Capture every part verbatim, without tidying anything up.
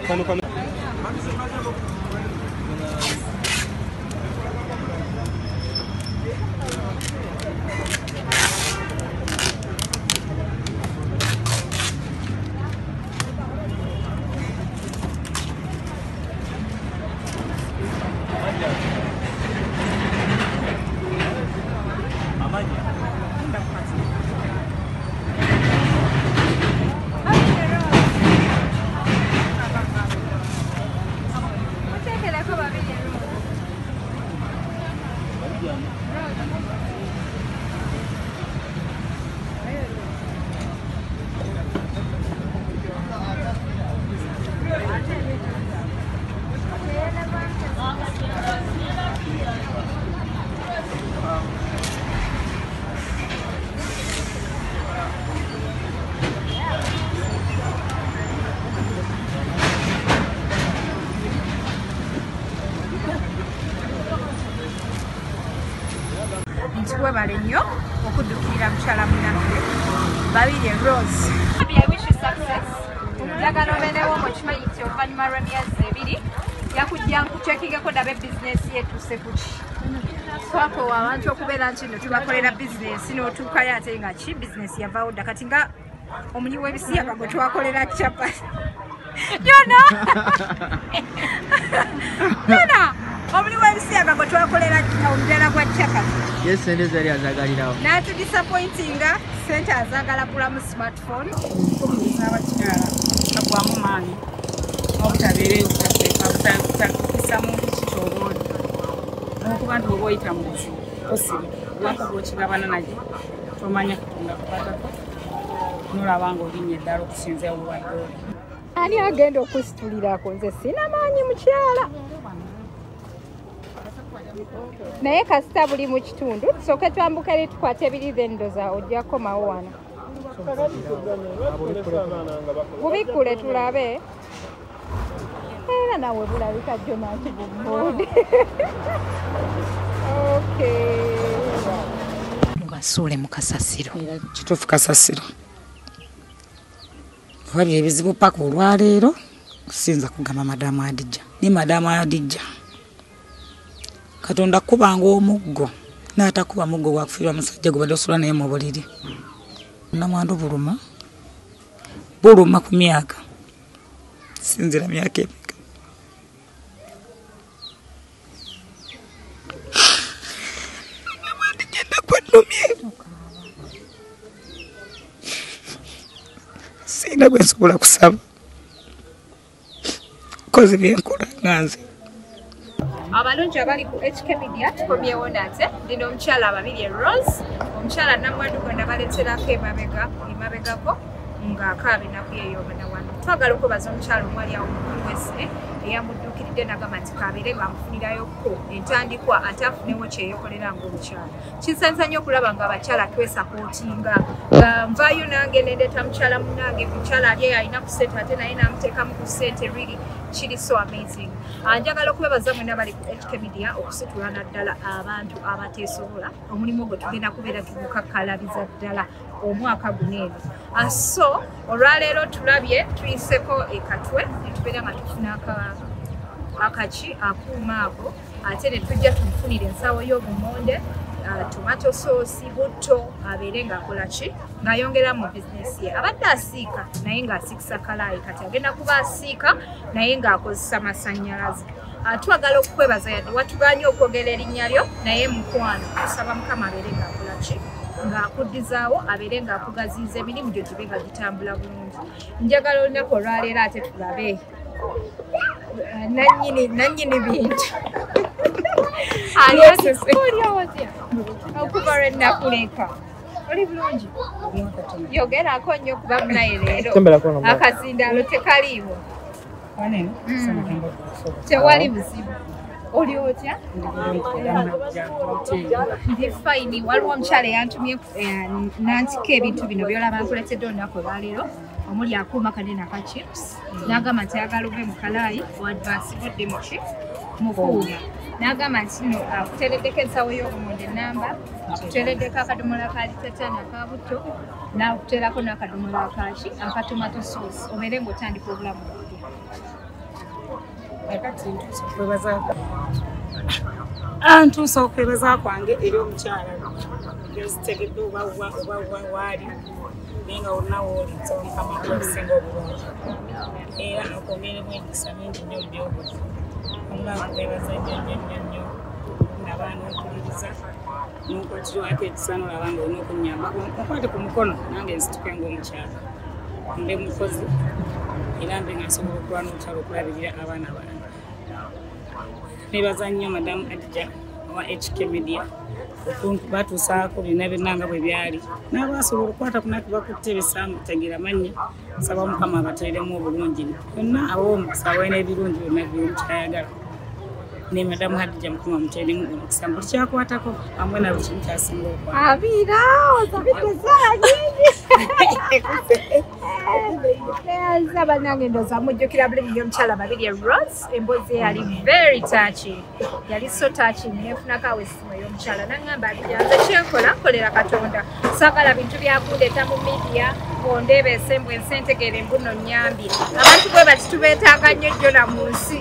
Webale nnyo okuddukirira mukyala munaffe babiri Rose. I wish you success. Njagala obeerewo mukimanyi nti oluvannyuma lw'emyezi ebiri yakujja nkuceekingeko dabe bizinesi yetuuse kuki. Twakowa abantu okubeera nti nno tubakolera bizinesi n'otuukayo ate nga ki bizinesi yavaawo dda kati nga omunyi w'ebisiyaga gwe twakolera capati. Yona! Yona! Omuli w'ebisiyaga gwe twakolera omuddala gwa capati. Yes, sente zali azagalirawo. N'atu disappointinga sente azagala kulamu smartphone. Okubuuza abakyala bagwamu maanyi obutabeera obutakukisamu kikyobooli n'okuba nti oba oyita mu buzibu osiba lwakuba okigabana naye tomanya kutunga kukwatako n'olaba nga olinnya eddala okusinza obulwadde oli. Ani agenda okusitulirako nze sina maanyi mukyala. Naye kasita buli mu kitundu tusooke twambuka eri tukwate ebiri then ndoza ojja komawo wano. Bubikkule tulabe. Era nawe bulabika jjo nanti bumbuudi. Okay. Mubasuule mu kasasiro. Kituufu kasasiro. Wali ebizibu paka olwaleero kusinza kugamba madamu Adija. Ni madamu Adija. Katonda kubanga omuggo n'atakuba muggo gwakufiirwa musajja gwe badde osula naye mu buliri. Namwandu buluma buluma ku myaka sinzira myaka emeka. Namwandigenda kwanumye sina gwe nsobola kusaba kozi byenkola nga nze. Abalungi abali ku H K Media tukomyewo nate ndino omukyala ababiri Rose omukyala Namwandu gwe nabaleeterako emabega emabegako ng'akaaba ennaku yeeyomana wano. Twagala okubaza omukyala omwali awo mukulu w'essire eyamudduukiridde n'agamba nti kaabeere ng'amufunirayoko entandikwa ate afunewo kyeyokolera ng'omukyala. Kinsansa nnyo okulaba ng'abakyala twesapootinga. Nvaayo nange nendeeta mukyala munnange mukyala ali alina ku ssente ate naye n'amuteekamu ku ssente really kiri so amazing. Njagala okwebaza mwena bali ku H K Media okusitula naddala abantu abateesobola omulimu ogwo tugenda kubeera tugukakalabiza ddala omwaka guno eno. So olwaleero tulabye tuyiseko ekatwe ne tubeera nga tufuna akaki akuuma ako ate ne tujja tumufunira ensawo y'obumonde tomato sauce butto abeere ng'akola ki ng'ayongera mu bizinesi ye. Abadde asiika naye ng'asikisa kalaayi kati agenda kuba asiika naye ng'akozesa masannyalaze. Twagala okukwebaza yadde watuganye okwogera erinnya lyo naye mukwano tusaba Mukama abeere ng'akola ki ng'akuddizaawo abeere ng'akugaziiza emirimu gyo gibe nga gitambula bulungi. Njagala olunaku olwaleero ate tulabe nannyini nannyini bintu okuva lwe nnakuleka oli bulungi yogerako nnyo kuba munaye leero akazindaalo tekaliiwo tewali buzibu. Oli otya? Ndi fine. Waliwo omukyala eyantumye nantika ebintu bino byolaba nkuletedde olunaku olwaleero omuli akuuma kanene aka chips n'agamba nti ayagala ove mu kalaayi oadvansibudde mu ki mu kuuma n'agamba nti no akuteereddeko ensawo y'obumonde ennamba akuteereddeko akadomola ka litatani aka butto n'akuteerako n'akadomola akaki aka tomato sauce obeere ng'otandika obulamu bwabwe. Kati ntuusa okwebaza antuusa okwebaza kwange eri omukyala ezitegedde oba waali naye nga olinawo olinza omukama okusinga obulungi era nokwongeremu emikisa mingi nnyo byobuli omulaba okwebaza nnyo nnyo nnyo nnyo nabaana ompuliriza nokwatiriwako ekisano olaba nga olina okunyamba nkwate ku mukono nange nzituke ng'omukyala mbe mukozi era mbe nga nsobola okuba n'omukyala okulabirira abaana bange nebaza nnyo madamu Adija wa H K Media batuusaako byonna byonna nga bwe byali n'abasobola okukwata kunaki bakutte ebisaamu tegira mannya nsaba mukama abateeremu obulungi byonna ab'omukisa awalina ebirungi byonna byomukyayagala ne madamu Adija mukama muteeremu omukisa buli kyakwatako amwe na buli kimu kyasinga okwa abira ozabidde zala nyingi Zaba nange ndoza mujjukira buli nnyo omukyala babiri e Rose emboozi yali very touching yali so touching nefunako awo essimu ey'omukyala nangamba abyanze kyenkola nkolera Katonda saagala bintu byakundeeta mu media ondeebeese mbwe ensentegere embuno nyambi abantu bwe bati tubeetaaga nnyo jjona mu nsi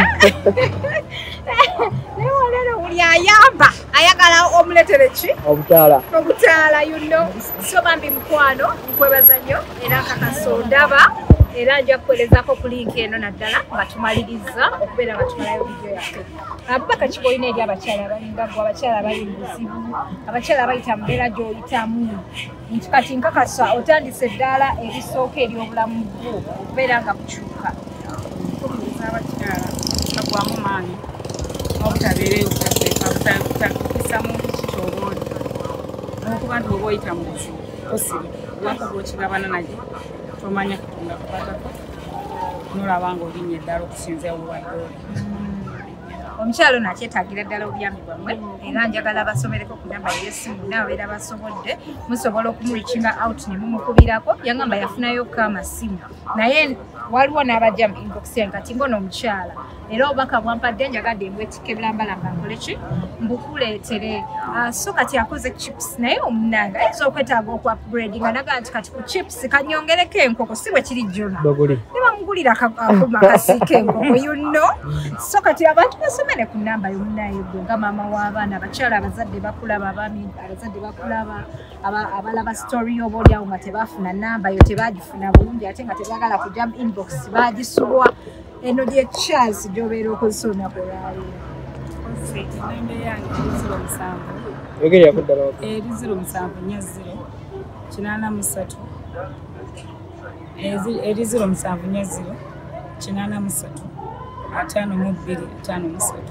naye olero buli ayamba ayagala omuletere ki obutaala obutaala you know so bambi mukwano nkwebaza nnyo era nkakaso ndaba era nja kukolezako ku link eno naddala nga tumaliriza okubeera nga tumalayo vidiyo yaffe abubaka kiboolina eri abakyala abalingagwa abakyala abali buzibu abakyala abayita mubeera gy'oyitamu nti kati nkakasa otandise eddaala erisooka ery'obulamu bwo okubeera nga bukyuka kubiriza abakyala bagwamu maanyi obutabeereyo butakukisa muntu kikyobooli n'okuba nti oba oyita mu buzibu tosiri lwaka bw'okigabana naye tomanya Katonda kukwatako nolaba nga olinnye eddala okusinza obulwadde oli omukyalo nakyetaagira ddala obuyambi bwammwe era njagala basomereko ku namba y'essimu naabeera basobodde musobola okumulikinga out ne mumukubirako yangamba yafunayokko amasimu naye waliwo n'abajja mu inbox yange kati ngono omukyala era obubaka bwampadde njagadde mbwetikka ebilambalamba nkole ki mbukuleetere so kati akoze chips naye omunanga ayinza okwetaaga okuupgrade nga nagaa nti kati ku chips kanyongereko enkoko si bwe kiri jjona ne bamugulira akuma kasiika enkoko you know so kati abantu basomere ku namba y'omunaye gwe nga maama w'abaana abakyala abazadde bakulaba abaami abazadde bakulaba abalaba story oba oliawo nga tebafuna namba yo tebagifuna bulungi ate nga tebaagala kujja mu inbox bagisubwa eno gye chance gy'obeera okozesa olunaku olwaleero ennembe yange ziro musanvu yogeri yakuddala eri ziro musanvu nnya ziro kinaana mu ssatu eri ziro musanvu nnya ziro kinaana mu ssatu ataano mu bbiri ataano mu ssatu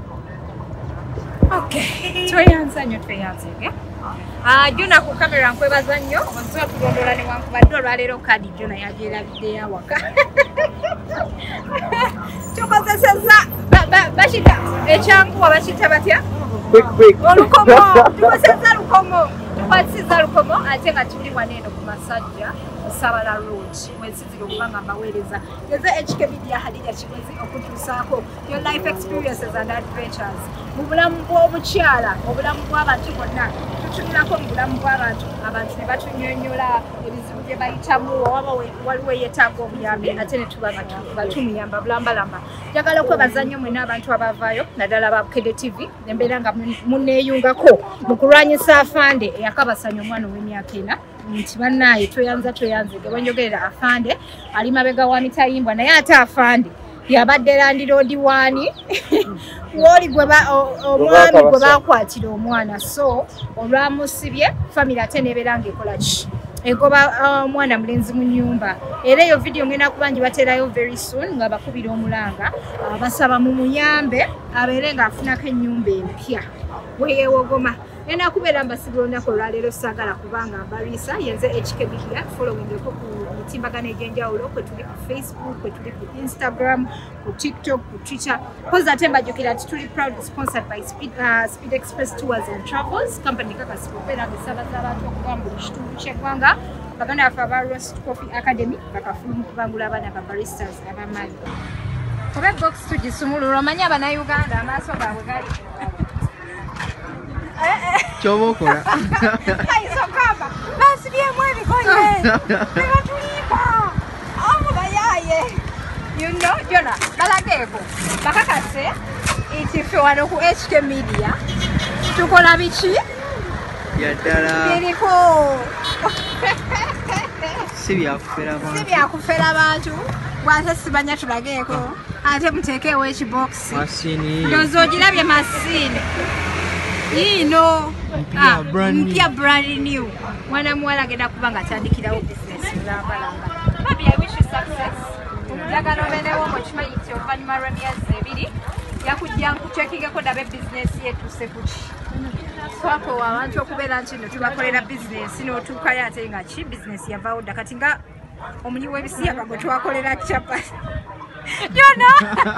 okay tweyanza nnyo tweyanzege Jona ku kamera nkwebaza nnyo ozoa kulondola ne wankubadde olwaleero kadi Jona yagyerabidde yawaka tukozeseza bakita ekyanguwa bakita batya olukomo tukozeseza lukomo tukwatisiza lukomo ate nga tuli wano eno ku masajja Sabala Road mwesizira okubanga mbaweereza geze H K Media Hadija Kigozi okutuusaako your life experiences and adventures mu bulamu bw'obukyala obulamu bw'abantu bonna tutunulako mu bulamu bw'abantu abantu ne batunyonyola ebizibu bye bayitamu waba waliwo yeetaaga obuyambi ate ne tuba nga tumuyamba bulambalamba njagala okwebaza nnyo mwena abantu abavaayo naddala ba Kede T V nembeera nga muneeyungako mu kulwanyisa afande eyakabasanya omwana ow'emyaka ena nti bannaaye tweyanza tweyanzege bwenjogerera afande ali mabega wa mitayimbwa naye ate afande yabadde landiroodi waani woli omwami gwe bakwatira omwana so olwamusibye famire ate nebeera ngaekola ki egoba omwana mulenzi mu nnyumba era eyo vidiyo ngenda kuba ngi bateerayo very soon nga bakubira omulanga basaba mu muyambe abeere ng'afunako ennyumba empya weyeewogoma Ena kubeera mbasibira olunaku olwaleero saagala kubanga mbaliisa yenze H K Media followingeko ku mitimbagano egy'enjawulo kwe tuli ku Facebook kwe tuli ku Instagram ku TikTok ku Twitter koza ate mbajjukira nti tuli proud sponsored by Speed, uh, Speed Express Tours and Travels company kakasibobeera ngesaabaza abantu okuva mu buli kitundu ky'eggwanga baganda baffe aba Roast Coffee Academy bakafulu mu kubangula abaana ba baristas abamaanyi oba box tugisumulula omanyi abannayuganda amaaso gaabwe gali Chobokola. Ai sokaba. Basi bien mueve coñe. Pero tulipa. Amo bayaye. You know, Jona, balageko. Bakakase iti fe wano ku H K Media. Tukola bichi? Yaddala. Biriko. Sibya kufera abantu. Sibya kufera abantu. Bwate sibanya tulageko. Ate mutekewo ekibox. Mashini. Ndozo girabye machine. Ino. Mpya brand new. Mpya brand new. Mwana muwala agenda kuba nga atandikirawo business lambalamba. Baby, I wish you success. Njagala obeerewo mukimanyi nti oluvannyuma lw'emyezi ebiri yakujja nkuceekingeko dabe bizinesi yetuuse kuki. Twakowa abantu okubeera nti nno tubakolera bizinesi n'otuukayo ate nga ki bizinesi yavaawo dda kati nga omunyi w'ebisiyaga gwe twakolera capati. Jona!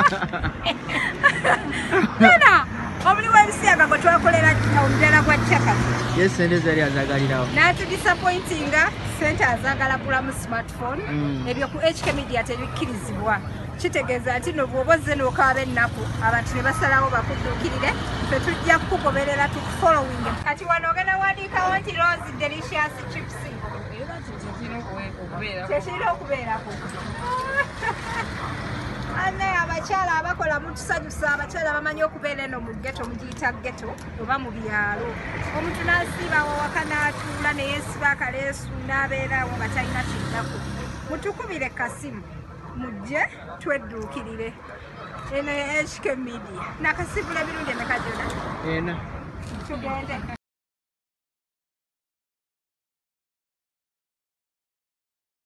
Jona! Omunyi w'ebisiyaga gwe twakolera omudaala gwa capati. Yes, sente zali azagalirawo. N'atu disappointinga sente azagala kulamu smartphone. Ebyo ku H K Media tebikkirizibwa. Kitegeeza nti no bw'oba ozze n'okaaba ennaku abantu ne basalawo bakudduukirire ffe tujja kukugoberera tukufollowing. Kati wano ogenda wandiikawo nti Rose Delicious Chips. Tekirina okubeerako. Anne abakyala abakola mutusanyusa abakyala abamanyi okubeera eno mu ghetto mugiyita ghetto oba mu byalo. Omuntu n'asiiba wawaka n'atuula ne yeesiba akaleesu n'abeerawo nga talina kinnako. Mutukubire kasimu mujje twedduukirire. Eno H K Media. Nakasibula ebirungi emeka Jona? Ena. Tugende.